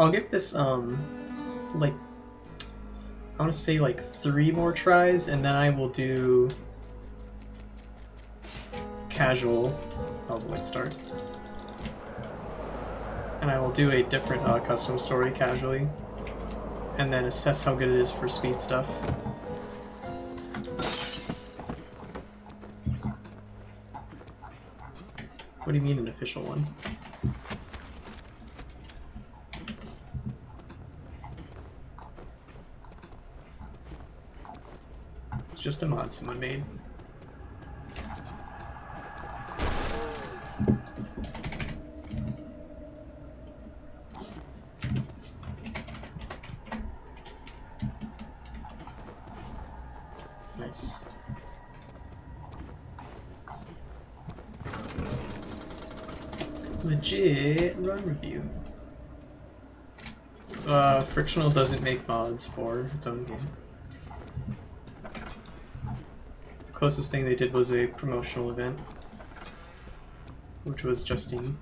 I'll give this like I want to say like 3 more tries, and then I will do casual. That was a late start. And I will do a different custom story casually, and then assess how good it is for speed stuff. What do you mean an official one? It's just a mod someone made. Nice. Legit run review. Frictional doesn't make mods for its own game. The closest thing they did was a promotional event, which was Justine.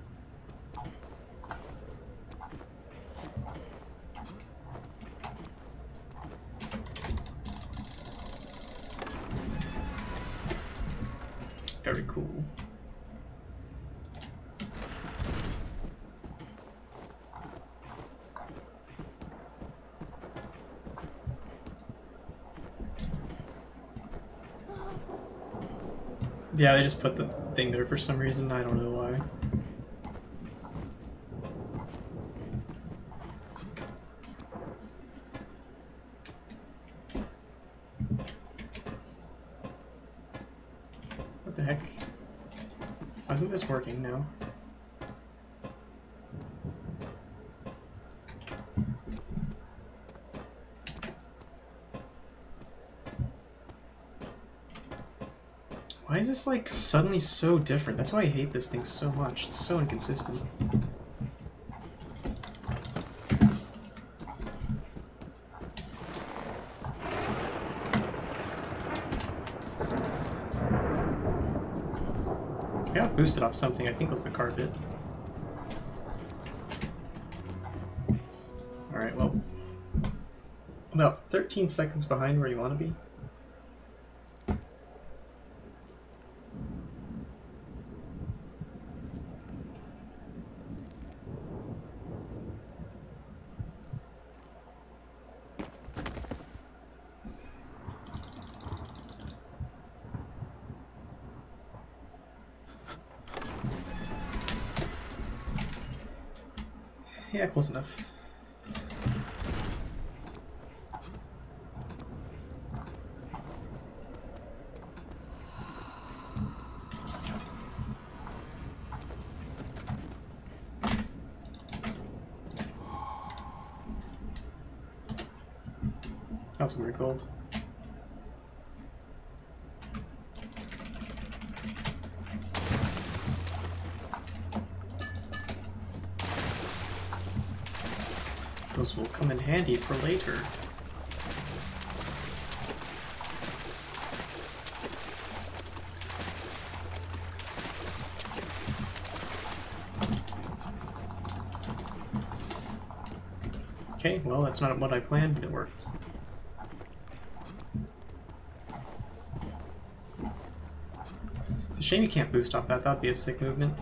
Very cool. Yeah, they just put the thing there for some reason, I don't know why. What the heck? Why isn't this working now? Why is this like suddenly so different? That's why I hate this thing so much. It's so inconsistent. I got boosted off something, I think it was the carpet. Alright, well. About 13 seconds behind where you want to be. Yeah, close enough. That's weird gold. Those will come in handy for later. Okay, well that's not what I planned, but it worked. It's a shame you can't boost off that. That'd be a sick movement.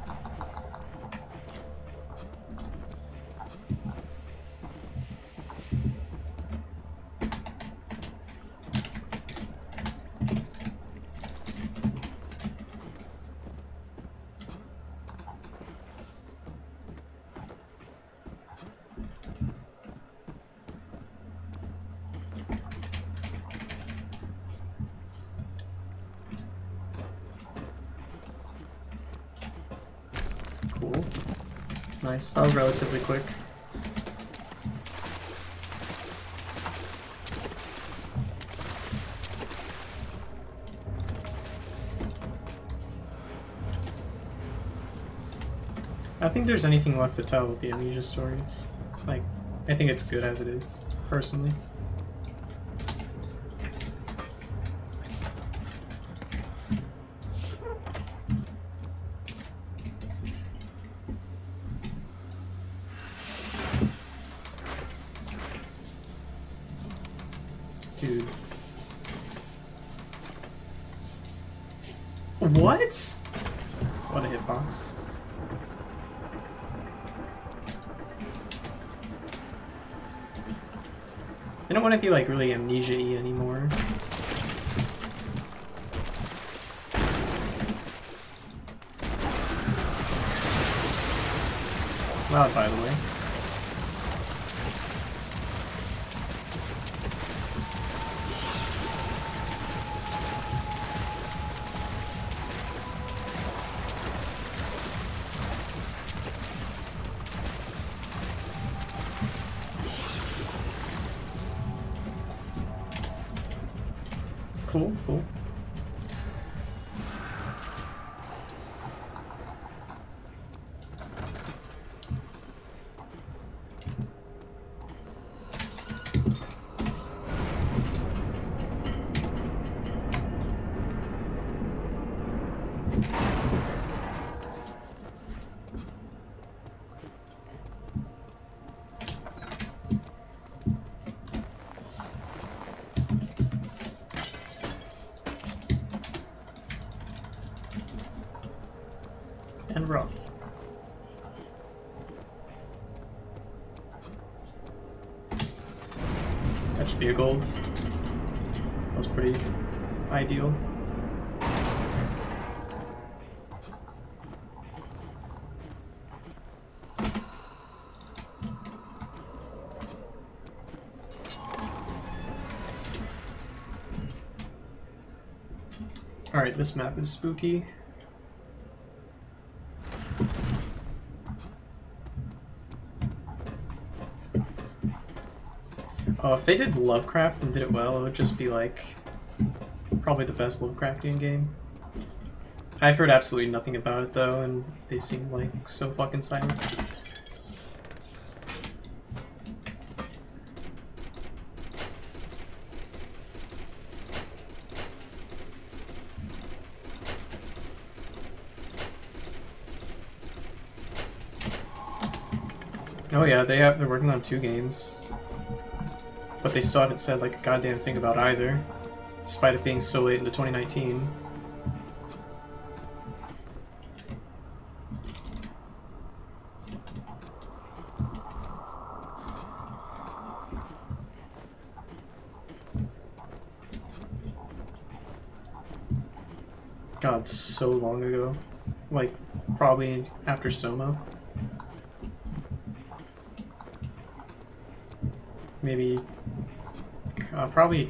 Cool. Nice. That was relatively quick. I don't think there's anything left to tell with the Amnesia story. It's like, I think it's good as it is, personally. Dude. What? What a hitbox. I don't want to be like really Amnesia-y anymore. Loud, by the way. Cool, cool. And rough. That should be a gold. That was pretty ideal. Alright, this map is spooky. Oh, if they did Lovecraft and did it well, it would just be like probably the best Lovecraftian game. I've heard absolutely nothing about it though, and they seem like so fucking silent. Oh yeah, they're working on 2 games. But they still haven't said like a goddamn thing about either, despite it being so late into 2019. God, so long ago. Like, probably after Soma. Maybe probably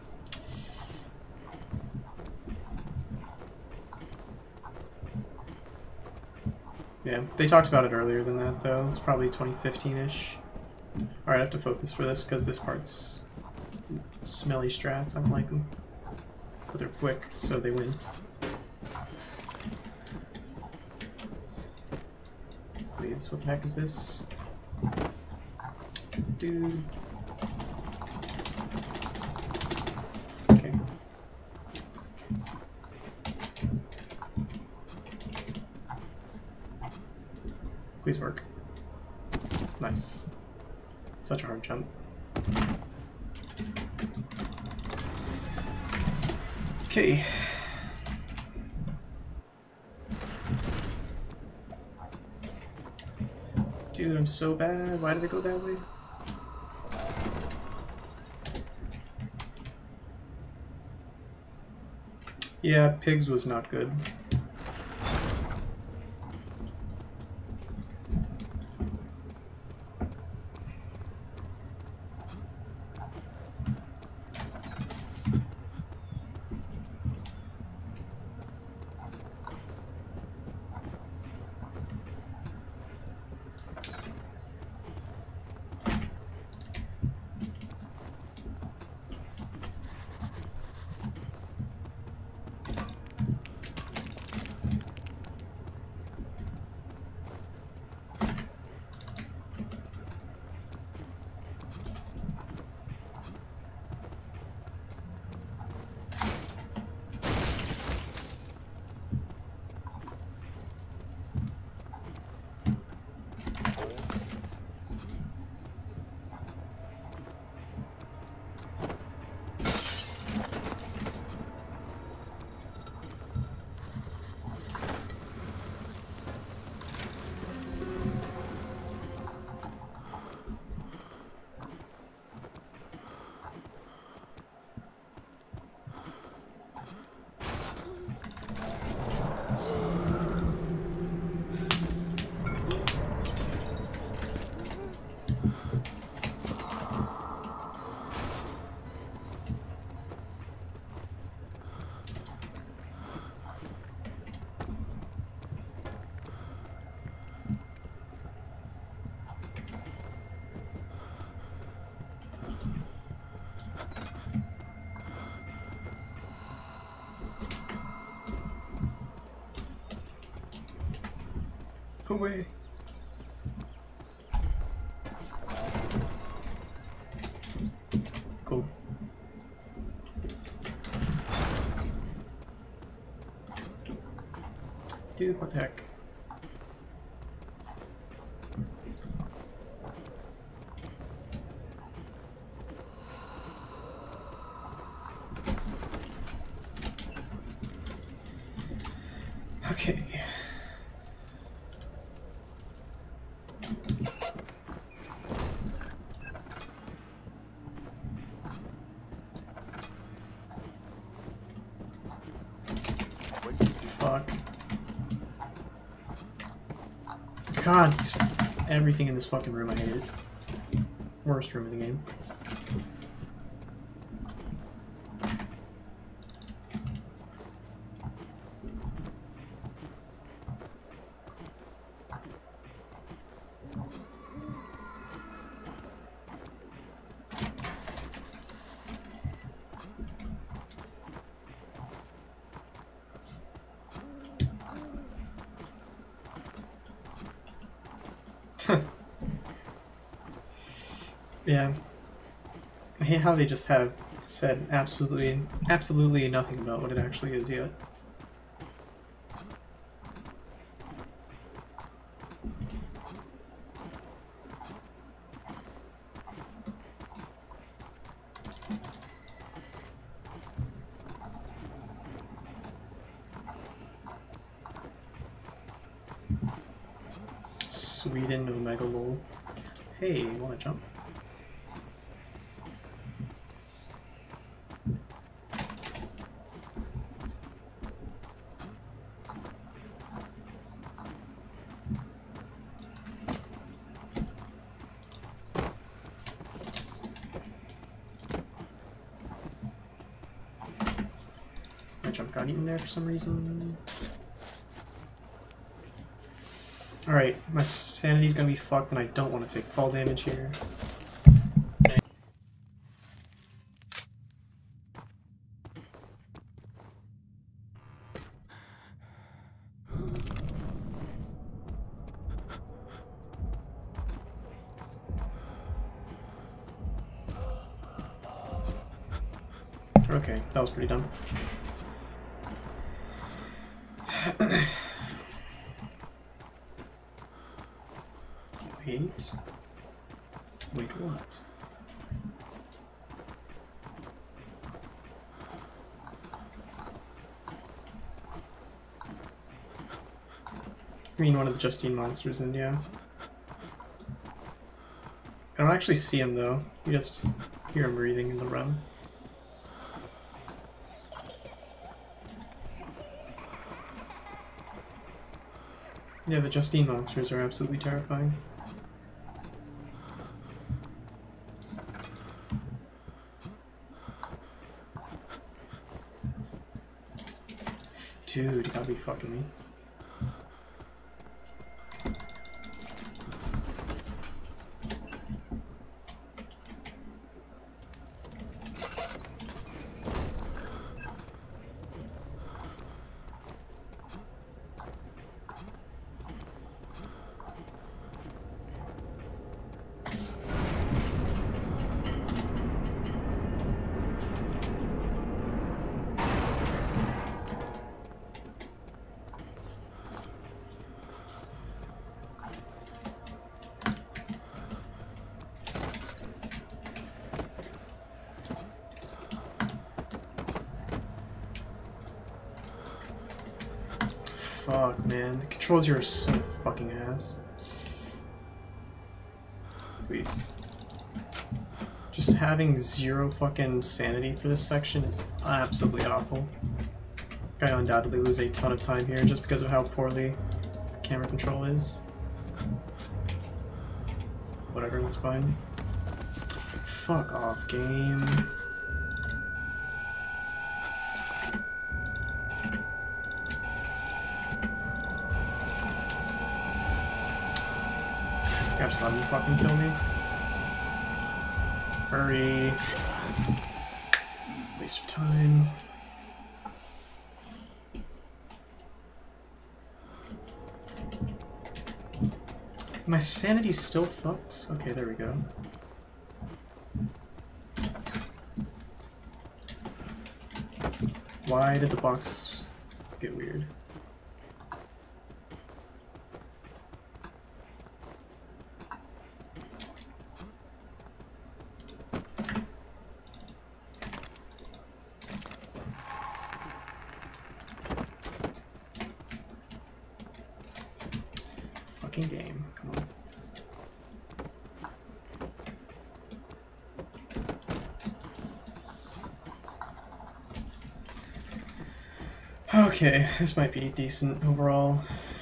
yeah, they talked about it earlier than that though. It's probably 2015-ish. Alright, I have to focus for this because this part's smelly strats. I don't like them. But they're quick, so they win. Please, what the heck is this? Dude. Okay. Please work. Nice. Such a hard jump. Okay. Dude, I'm so bad. Why did it go that way? Yeah, Pigs was not good. Away. Cool. Dude, what the heck? Okay. Fuck. God, everything in this fucking room I hate it. Worst room in the game. Yeah. I hate how they just have said absolutely nothing about what it actually is yet. Sweden Omega Lol. Hey, wanna jump? My jump got eaten there for some reason. Alright, my sanity's gonna be fucked and I don't want to take fall damage here. Okay, that was pretty dumb. Wait. Wait, what? I mean, one of the Justine monsters, and yeah. I don't actually see him, though. You just hear him breathing in the room. Yeah, the Justine monsters are absolutely terrifying. Dude, you gotta be fucking me. Fuck, man. The controls here are so fucking ass. Please. Just having 0 fucking sanity for this section is absolutely awful. I undoubtedly lose a ton of time here just because of how poorly the camera control is. Whatever, that's fine. Fuck off, game. Just let him fucking kill me. Hurry. Waste of time. My sanity's still fucked? Okay, there we go. Why did the box get weird? Fucking game, come on. Okay, this might be decent overall.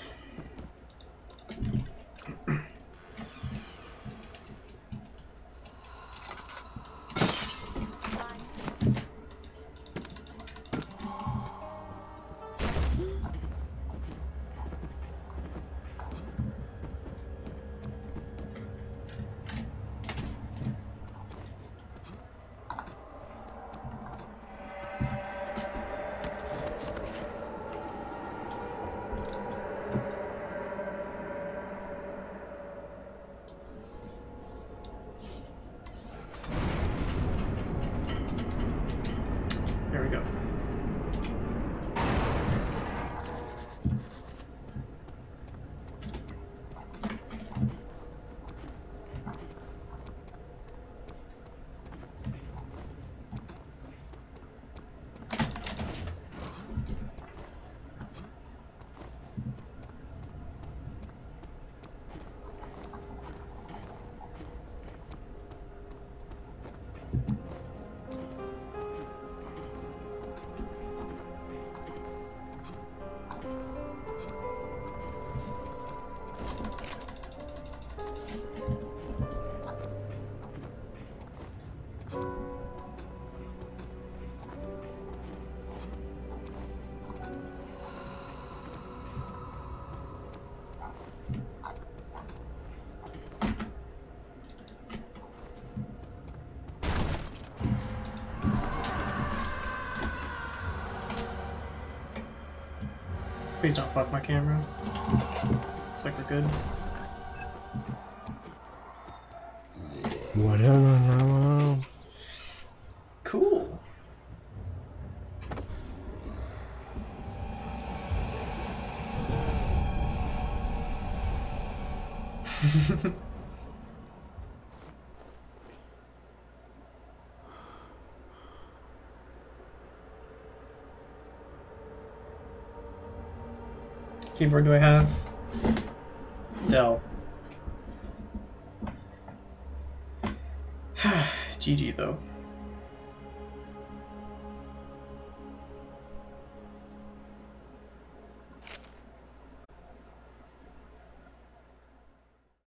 There we go. Please don't fuck my camera. Looks like we're good. Whatever. Cool. Keyboard do I have? Dell. GG though.